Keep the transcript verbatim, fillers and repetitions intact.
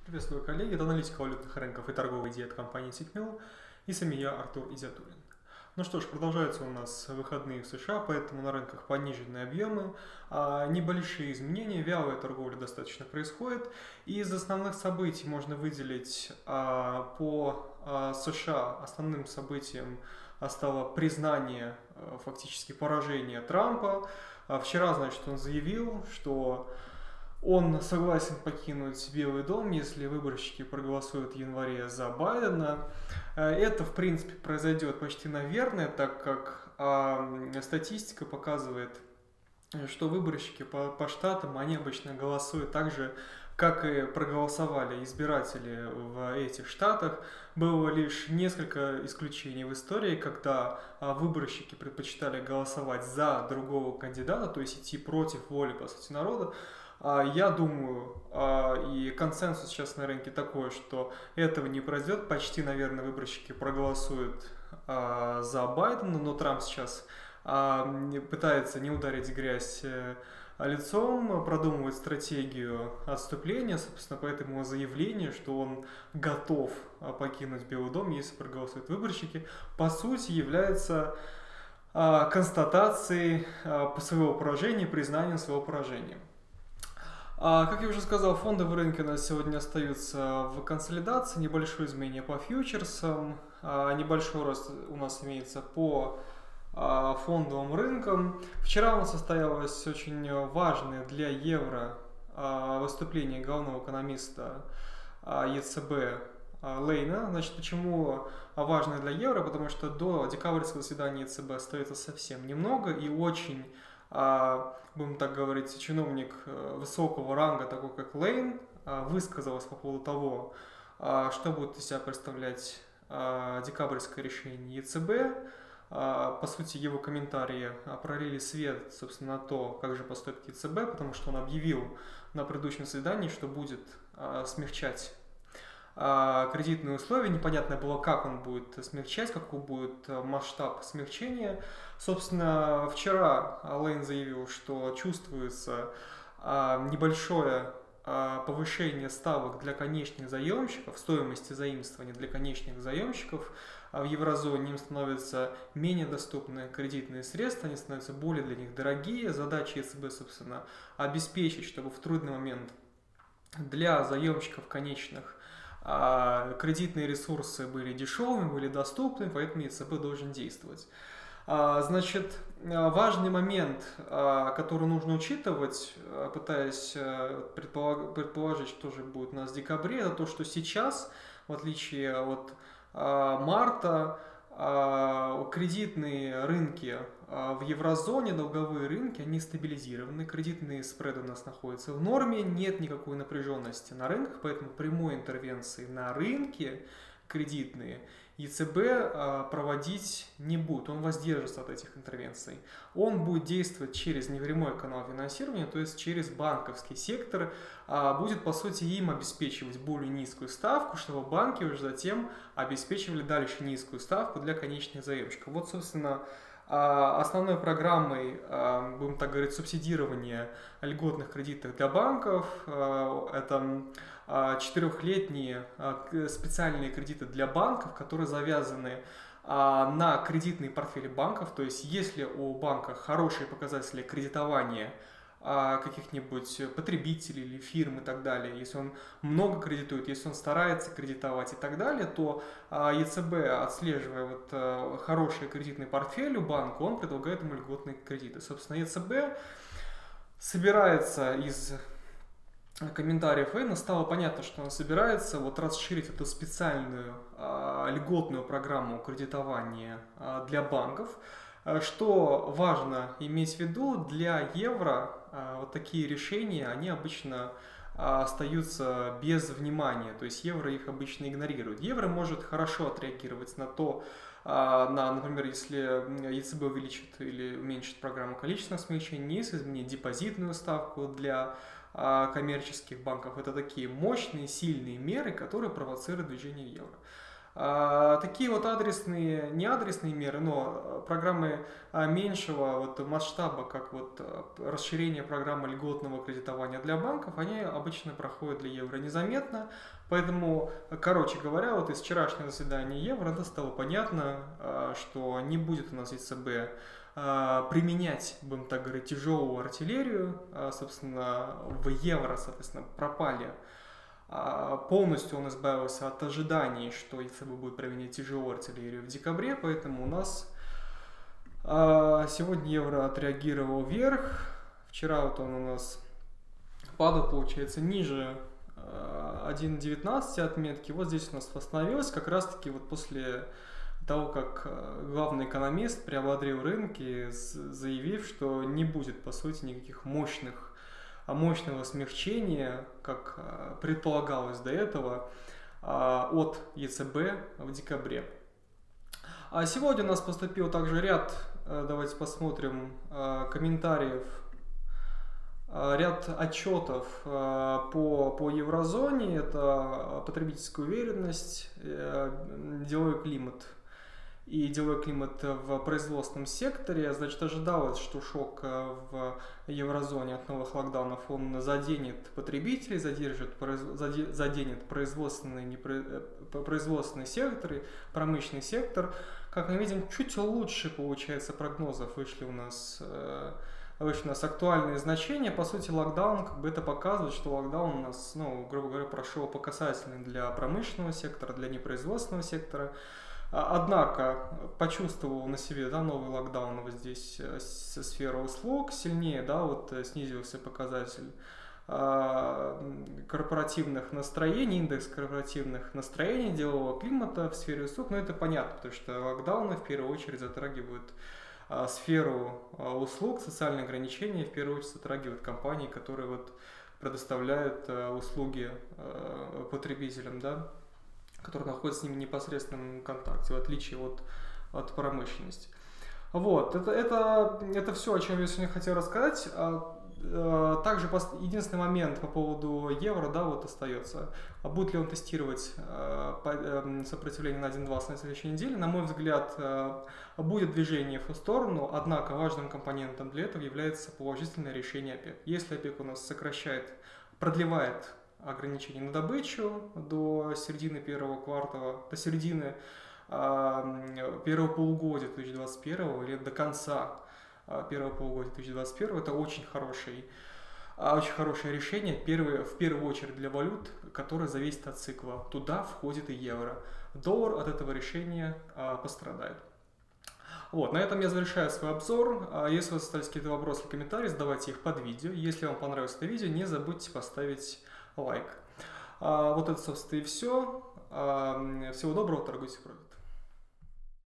Приветствую, коллеги! Это аналитика валютных рынков и торговые идеи от компании Сикмил. И с вами я, Артур Изятуллин. Ну что ж, продолжаются у нас выходные в США, поэтому на рынках пониженные объемы, а небольшие изменения, вялая торговля достаточно происходит. И из основных событий можно выделить а, по а, США основным событием стало признание а, фактически поражения Трампа. А вчера, значит, он заявил, что он согласен покинуть Белый дом, если выборщики проголосуют в январе за Байдена. Это, в принципе, произойдет почти наверное, так как э, статистика показывает, что выборщики по, по штатам, они обычно голосуют так же, как и проголосовали избиратели в этих штатах. Было лишь несколько исключений в истории, когда выборщики предпочитали голосовать за другого кандидата, то есть идти против воли, по сути, народа. Я думаю, и консенсус сейчас на рынке такой, что этого не произойдет. Почти, наверное, выборщики проголосуют за Байдена, но Трамп сейчас пытается не ударить в грязь лицом, продумывает стратегию отступления, собственно, поэтому его заявление, что он готов покинуть Белый дом, если проголосуют выборщики, по сути является констатацией своего поражения, признанием своего поражения. Как я уже сказал, фондовые рынки у нас сегодня остаются в консолидации, небольшое изменение по фьючерсам, небольшой рост у нас имеется по фондовым рынкам. Вчера у нас состоялось очень важное для евро выступление главного экономиста ЕЦБ Лейна. Значит, почему важное для евро? Потому что до декабрьского заседания ЕЦБ остается совсем немного, и очень, будем так говорить, чиновник высокого ранга, такой как Лейн, высказался по поводу того, что будет из себя представлять декабрьское решение ЕЦБ. По сути, его комментарии пролили свет, собственно, на то, как же поступит ЕЦБ, потому что он объявил на предыдущем заседании, что будет смягчать кредитные условия. Непонятно было, как он будет смягчать, какой будет масштаб смягчения. Собственно, вчера Лейн заявил, что чувствуется небольшое повышение ставок для конечных заемщиков, стоимости заимствования для конечных заемщиков. В еврозоне им становятся менее доступны кредитные средства, они становятся более для них дорогие. Задача ЕЦБ, собственно, обеспечить, чтобы в трудный момент для заемщиков конечных кредитные ресурсы были дешевыми, были доступны, поэтому ЕЦБ должен действовать. Значит, важный момент, который нужно учитывать, пытаясь предположить, что же будет у нас в декабре, это то, что сейчас, в отличие от марта, кредитные рынки в еврозоне, долговые рынки, они стабилизированы, кредитные спреды у нас находятся в норме, нет никакой напряженности на рынках, поэтому прямой интервенции на рынке кредитные ЕЦБ проводить не будет, он воздержится от этих интервенций. Он будет действовать через непрямой канал финансирования, то есть через банковский сектор, будет, по сути, им обеспечивать более низкую ставку, чтобы банки уже затем обеспечивали дальше низкую ставку для конечных заемщиков. Вот, собственно, основной программой, будем так говорить, субсидирования льготных кредитов для банков – это четырехлетние специальные кредиты для банков, которые завязаны на кредитные портфели банков. То есть, если у банка хорошие показатели кредитования каких-нибудь потребителей или фирм и так далее, если он много кредитует, если он старается кредитовать и так далее, то ЕЦБ, отслеживая вот хороший кредитный портфель у банка, он предлагает ему льготные кредиты. Собственно, ЕЦБ собирается из комментариев Эйна, стало понятно, что он собирается вот расширить эту специальную льготную программу кредитования для банков. Что важно иметь в виду, для евро вот такие решения, они обычно остаются без внимания, то есть евро их обычно игнорирует. Евро может хорошо отреагировать на то, на, например, если ЕЦБ увеличит или уменьшит программу количественных смягчений, если изменить депозитную ставку для коммерческих банков. Это такие мощные, сильные меры, которые провоцируют движение евро. А, такие вот адресные, не адресные меры, но программы а, меньшего вот масштаба, как вот а, расширение программы льготного кредитования для банков, они обычно проходят для евро незаметно. Поэтому, короче говоря, вот из вчерашнего заседания евро это стало понятно, а, что не будет у нас ЕЦБ а, применять, будем так говорить, тяжелую артиллерию, а, собственно, в евро, соответственно, пропали. Полностью он избавился от ожиданий, что ЕЦБ будет применять тяжелую артиллерию в декабре, поэтому у нас сегодня евро отреагировал вверх. Вчера вот он у нас падал, получается, ниже один девятнадцать отметки. Вот здесь у нас восстановилось как раз-таки вот после того, как главный экономист приободрил рынки, заявив, что не будет, по сути, никаких мощных мощного смягчения, как предполагалось до этого, от ЕЦБ в декабре. А сегодня у нас поступил также ряд, давайте посмотрим, комментариев, ряд отчетов по, по еврозоне. Это потребительская уверенность, деловой климат и деловой климат в производственном секторе. Значит, ожидалось, что шок в еврозоне от новых локдаунов он заденет потребителей, задержит, заденет производственные, производственные секторы, промышленный сектор. Как мы видим, чуть лучше, получается, прогнозов вышли у нас, вышли у нас актуальные значения. По сути, локдаун, как бы это показывает, что локдаун у нас, ну, грубо говоря, прошел по касательной для промышленного сектора, для непроизводственного сектора. Однако почувствовал на себе, да, новый локдаун вот здесь со сферы услуг сильнее, да, вот снизился показатель корпоративных настроений, индекс корпоративных настроений, делового климата в сфере услуг. Но это понятно, потому что локдауны в первую очередь затрагивают сферу услуг, социальные ограничения в первую очередь затрагивают компании, которые вот предоставляют услуги потребителям, да, которые находятся с ними в непосредственном контакте, в отличие от, от промышленности. Вот, это, это, это все, о чем я сегодня хотел рассказать. Также единственный момент по поводу евро, да, вот остается. Будет ли он тестировать сопротивление на один двадцать на следующей неделе? На мой взгляд, будет движение в ту сторону, однако важным компонентом для этого является положительное решение ОПЕК. Если ОПЕК у нас сокращает, продлевает ограничений на добычу до середины первого квартала, до середины э, первого полугодия две тысячи двадцать первого или до конца э, первого полугодия две тысячи двадцать первого, это очень хороший, э, очень хорошее решение, первое, в первую очередь для валют, которые зависят от цикла. Туда входит и евро. Доллар от этого решения э, пострадает. Вот, на этом я завершаю свой обзор. Если у вас остались какие-то вопросы или комментарии, задавайте их под видео. Если вам понравилось это видео, не забудьте поставить лайк. Вот это, собственно, и все. Всего доброго, торгуйте профит.